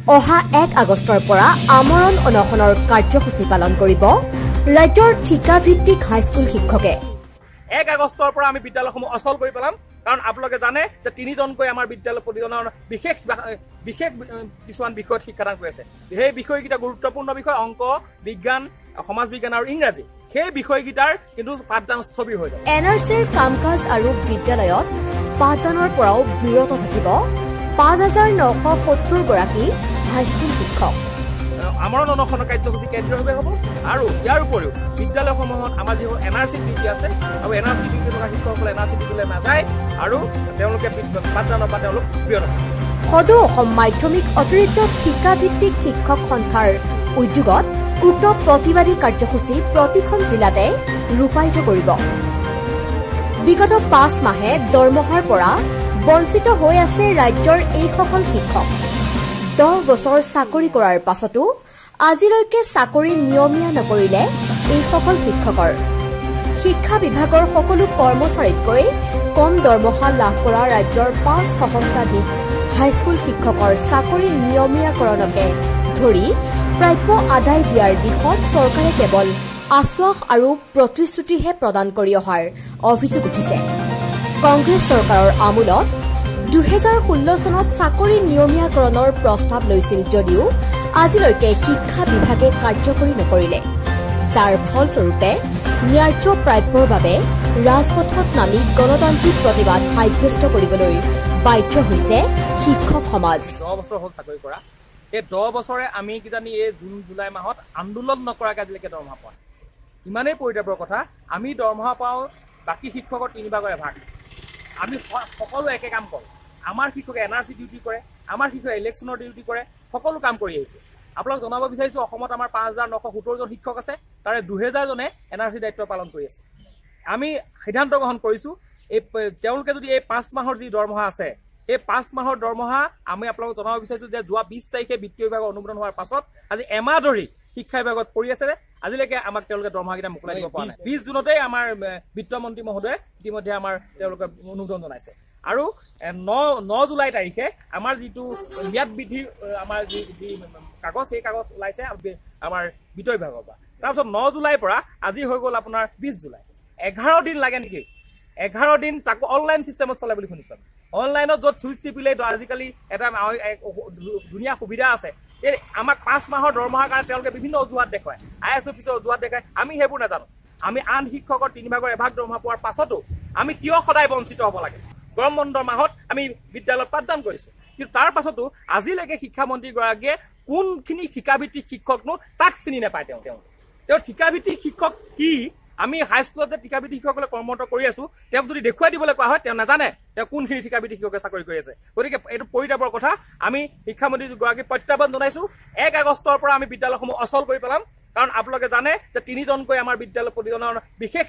অহা 1 আগষ্টৰ পৰা আমৰণ অনশনৰ কাৰ্যসূচী পালন কৰিব ৰাজ্যৰ ঠিকাভিত্তিক হাইস্কুল শিক্ষকে। 1 আগষ্টৰ পৰা আমি বিদ্যালয়সমূহ অচল কৰি পেলাম, কাৰণ আপোনালোকে জানে যে 3জনকৈ আমাৰ বিদ্যালয় প্ৰতিজনৰ বিশেষ কিছুমান বিষয়ত শিক্ষাদান কৰি আছে। সেই বিষয়কেইটা গুৰুত্বপূৰ্ণ বিষয় অংক, বিজ্ঞান, সমাজ বিজ্ঞান আৰু ইংৰাজী। সেই বিষয়কেইটাৰ কিন্তু পাঠদান স্থবিৰ হৈ যাব। NRCৰ কাম-কাজ আৰু বিদ্যালয়ত পাঠদানৰ পৰাও বিৰত থাকিব 5,970 গৰাকী হাইস্কুল শিক্ষক। আমৰণ অনশনৰ কাৰ্যসূচী কেন্দ্ৰীয়ভাৱে হ'ব আৰু ইয়াৰ উপৰিও বিদ্যালয়সমূহত আমাৰ যিবোৰ NRC ডিউটি আছে আৰু NRC ডিউটি থকা শিক্ষকসকলে NRC ডিউটিলৈ নাযায় আৰু তেওঁলোকে পাঠদানৰ পৰা তেওঁলোক বিৰত থাকে। সদৌ অসম মাধ্যমিক অতিৰিক্ত ঠিকাভিত্তিক শিক্ষক সন্থাৰ উদ্যোগত উক্ত প্ৰতিবাদী কাৰ্যসূচী প্ৰতিখন জিলাতে ৰূপায়িত কৰিব। বিগত 5 মাহে দৰমহাৰ পৰা বঞ্চিত হৈ আছে ৰাজ্যৰ এইসকল শিক্ষক। 10 বছৰ চাকৰি কৰাৰ পাছতো আজিলৈকে চাকৰি নিয়মীয়া নকৰিলে এইসকল শিক্ষকৰ। শিক্ষা বিভাগৰ সকলো কৰ্মচাৰীতকৈ কম দৰমহা লাভ কৰা ৰাজ্যৰ 5 সহস্ৰাধিক হাইস্কুল শিক্ষকৰ চাকৰি নিয়মীয়াকৰণকে ধৰি প্ৰাপ্য আদায় দিয়াৰ দিশত চৰকাৰে কেৱল আশ্বাস আৰু প্ৰতিশ্ৰুতিহে প্ৰদান কৰি অহাৰ অভিযোগ উঠিছে। কংগ্ৰেছ চৰকাৰৰ আমোলত 2016 চনত চাকৰি নিয়মীয়াকৰণৰ প্ৰস্তাৱ লৈছিল যদিও আজিলৈকে শিক্ষা বিভাগে কাৰ্যকৰী নকৰিলে, যাৰ ফলস্বৰূপে ন্যায্য প্ৰাপ্যৰ বাবে ৰাজপথত নামি গণতান্ত্ৰিক প্ৰতিবাদ সাব্যস্ত কৰিবলৈ বাধ্য হৈছে শিক্ষক সমাজ। 10 বছৰ হ'ল চাকৰি কৰা। এই 10 বছৰে আমি কিজানি এই জুন জুলাই মাহত আন্দোলন নকৰাকৈ আজিলৈকে দৰমহা পোৱা। ইমানেই পৰিতাপৰ কথা, আমি দৰমহা পাওঁ বাকী শিক্ষকৰ 3 ভাগৰ এভাগ। আমি সকলো একে কাম কৰোঁ। আমাৰ শিক্ষকে NRC ডিউটি কৰে, আমাৰ শিক্ষকে ইলেকশ্যনৰ ডিউটি কৰে, সকলো কাম কৰি আহিছে। আপোনাক জনাব বিচাৰিছোঁ অসমত আমাৰ 5,970 জন শিক্ষক আছে, তাৰে 2,000 জনে NRC দায়িত্ব পালন কৰি আছে। আমি সিদ্ধান্ত গ্ৰহণ কৰিছোঁ তেওঁলোকে যদি এই 5 মাহৰ যি দৰমহা আছে এই 5 মাহৰ দৰমহা আমি আপোনালোকক জনাব বিচাৰিছোঁ যে যোৱা 20 তাৰিখে বিত্তীয় বিভাগৰ অনুমোদন হোৱাৰ পাছত আজি এমাহ ধৰি শিক্ষা বিভাগত পৰি আছে। আজিলৈকে আমাক তেওঁলোকে দৰমহাকেইটা মোকলাই দিব পৰা নাই। 20 জুনতেই আমাৰ বিত্তমন্ত্ৰী মহোদয়ে ইতিমধ্যে আমাৰ তেওঁলোকে অনুমোদন জনাইছে আৰু 9 জুলাই তাৰিখে আমাৰ যিটো ম্যাদ বৃদ্ধিৰ আমাৰ যি কাগজ সেই কাগজ ওলাইছে আমাৰ বিত্ত বিভাগৰ পৰা। তাৰপিছত 9 জুলাইৰ পৰা আজি হৈ গ'ল আপোনাৰ 20 জুলাই। 11 দিন লাগে নেকি? 11 দিন তাকো অনলাইন চিষ্টেমত চলে বুলি শুনিছোঁ। অনলাইনত য'ত চুইচ টিপিলে আজিকালি এটা ধুনীয়া সুবিধা আছে। এই আমাক 5 মাহৰ দৰমহাৰ কাৰণে তেওঁলোকে বিভিন্ন অজুহাত দেখুৱায়, IS অফিচৰ অজুহাত দেখুৱায়। আমি সেইবোৰ নাজানো। আমি আন শিক্ষকৰ 3 ভাগৰ এভাগ দৰমহা পোৱাৰ পাছতো আমি কিয় সদায় বঞ্চিত হ'ব লাগে? গৰম বন্ধৰ মাহত আমি বিদ্যালয়ত পাঠদান কৰিছোঁ, কিন্তু তাৰ পাছতো আজিলৈকে শিক্ষামন্ত্ৰীগৰাকীয়ে কোনখিনি ঠিকাভিত্তিক শিক্ষকনো তাক চিনি নাপায়। তেওঁ ঠিকাভিত্তিক শিক্ষক কি? আমি হাইস্কুলত যে ঠিকাভিত্তিক শিক্ষকসকলে কৰ্মৰত কৰি আছো, তেওঁক যদি দেখুৱাই দিবলৈ কোৱা হয় তেওঁ নাজানে তেওঁ কোনখিনি ঠিকাভিত্তিক শিক্ষকে চাকৰি কৰি আছে। গতিকে এইটো পৰিতাপৰ কথা। আমি শিক্ষামন্ত্ৰীগৰাকীক প্ৰত্যাহ্বান জনাইছোঁ 1 আগষ্টৰ পৰা আমি বিদ্যালয়সমূহ অচল কৰি পেলাম, কাৰণ আপোনালোকে জানে যে 3জনকৈ আমাৰ বিদ্যালয় প্ৰতিজনৰ বিশেষ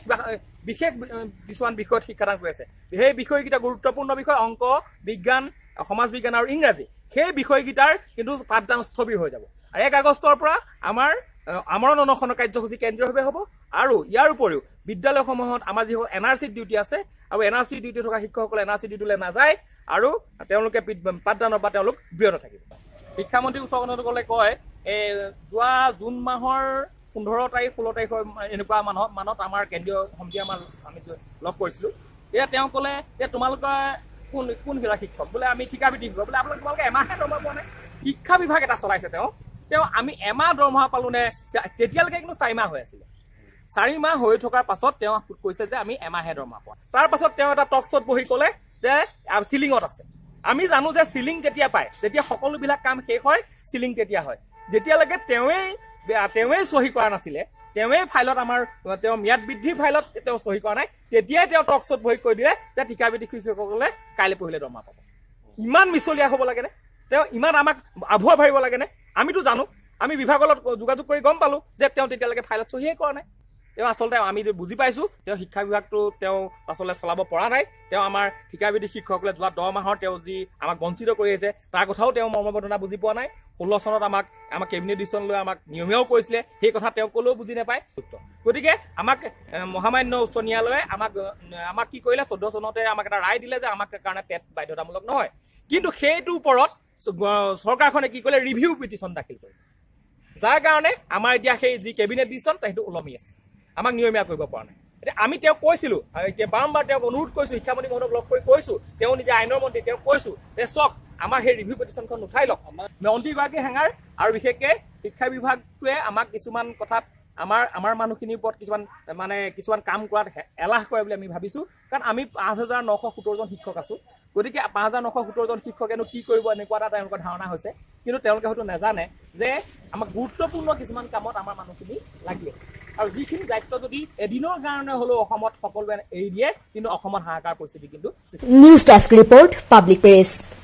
কিছুমান বিষয়ত শিক্ষাদান কৰি আছে। সেই বিষয়কেইটা গুৰুত্বপূৰ্ণ বিষয় অংক, বিজ্ঞান, সমাজ বিজ্ঞান আৰু ইংৰাজী। সেই বিষয়কেইটাৰ কিন্তু পাঠদান স্থবিৰ হৈ যাব। 1 আগষ্টৰ পৰা আমাৰ আমৰণ অনশনৰ কাৰ্যসূচী কেন্দ্ৰীয়ভাৱে হ'ব আৰু ইয়াৰ উপৰিও বিদ্যালয়সমূহত আমাৰ যিবোৰ NRC ডিউটি আছে আৰু NRC ডিউটি থকা শিক্ষকসকলে NRC ডিউটিলৈ নাযায় আৰু তেওঁলোকে পাঠদানৰ পৰা তেওঁলোক বিৰত থাকিব। শিক্ষামন্ত্ৰী উচ্চকলে কয় যোৱা জুন মাহৰ 15 তাৰিখ 16 তাৰিখৰ এনেকুৱা মানত আমাৰ কেন্দ্ৰীয় সমিতি আমি লগ কৰিছিলোঁ। এতিয়া তেওঁ ক'লে যে তোমালোকে কোন শিক্ষক বোলে আমি ঠিকাভিত্তিক শিক্ষক বোলে তোমালোকে এমাহে দৰমহা পোৱা নাই। শিক্ষা বিভাগ এটা চলাইছে তেওঁ আমি এমাহ দৰমহা পালো নে? তেতিয়ালৈকে কিন্তু 4 মাহ হৈ আছিলে। 4 মাহ হৈ থকাৰ পাছত তেওঁ কৈছে যে আমি এমাহে দৰমহা পোৱা। তাৰ পাছত তেওঁ এটা টক শ্ব'ত বহি ক'লে যে চিলিঙত আছে। আমি জানো যে চিলিং কেতিয়া পায়, যেতিয়া সকলোবিলাক কাম শেষ হয় চিলিং তেতিয়া হয়। যেতিয়ালৈকে তেওঁৱেই চহী কৰা নাছিলে, তেওঁৱেই ফাইলত তেওঁ ম্যাদ বৃদ্ধিৰ ফাইলত তেওঁ চহী কৰা নাই, তেতিয়াই তেওঁ টক শ্ব'ত বহি কৈ দিলে যে ঠিকাভিত্তিক শিক্ষকসকলে কাইলৈ পঢ়িলে দৰমহা পাব। ইমান মিছলীয়া হ'ব লাগেনে? তেওঁ ইমান আমাক আভুৱা ভাবিব লাগেনে? আমিতো জানো, আমি বিভাগৰ লগত যোগাযোগ কৰি গম পালো যে তেওঁ তেতিয়ালৈকে ফাইলত চহীয়ে কৰা নাই। তেওঁ আচলতে আমি বুজি পাইছোঁ তেওঁ শিক্ষা বিভাগটো তেওঁ আচলতে চলাব পৰা নাই। তেওঁ আমাৰ ঠিকাভিত্তিক শিক্ষকসকলে যোৱা 10 মাহৰ তেওঁ যি আমাক বঞ্চিত কৰি আহিছে তাৰ কথাও তেওঁ মৰ্মবেদনা বুজি পোৱা নাই। 16 চনত আমাক কেবিনেট ডিচিশ্যন লৈ আমাক নিয়মীয়াও কৰিছিলে, সেই কথা তেওঁ ক'লেও বুজি নাপায়। গতিকে আমাক মহামান্য উচ্চ ন্যায়ালয়ে আমাক কি কৰিলে 14 চনতে আমাক এটা ৰায় দিলে যে আমাক কাৰণে টেট বাধ্যতামূলক নহয়, কিন্তু সেইটোৰ ওপৰত চৰকাৰখনে কি কৰিলে ৰিভিউ পিটিশ্যন দাখিল কৰিলে যাৰ কাৰণে আমাৰ এতিয়া সেই যি কেবিনেট ডিচিশ্যন সেইটো ওলমি আছে আমাক নিয়মীয়া কৰিব পৰা নাই এতিয়া আমি তেওঁক কৈছিলোঁ এতিয়া বাৰম্বাৰ তেওঁক অনুৰোধ কৰিছোঁ শিক্ষামন্ত্ৰী মহোদয়ক লগ কৰি কৈছোঁ তেওঁ নিজে আইনৰ মন্ত্ৰী তেওঁক কৈছোঁ যে চাওক আমাৰ সেই ৰিভিউ পিটিশ্যনখন উঠাই লওক মন্ত্ৰীগৰাকী হেঙাৰ আৰু বিশেষকৈ শিক্ষা বিভাগটোৱে আমাক কিছুমান কথাত আমাৰ মানুহখিনিৰ ওপৰত কিছুমান কাম কৰাত এলাহ কৰে বুলি আমি ভাবিছোঁ কাৰণ আমি 5,917জন শিক্ষক আছোঁ গতিকে 5,917জন শিক্ষকেনো কি কৰিব এনেকুৱা এটা তেওঁলোকৰ ধাৰণা হৈছে কিন্তু তেওঁলোকে হয়তো নাজানে যে আমাক গুৰুত্বপূৰ্ণ কিছুমান কামত আমাৰ মানুহখিনি লাগি আছে আৰু যিখিনি দায়িত্ব যদি এদিনৰ কাৰণে হ'লেও অসমত সকলোৱে এৰি দিয়ে কিন্তু অসমত হাহাকাৰ পৰিস্থিতি কিন্তু news desk report public press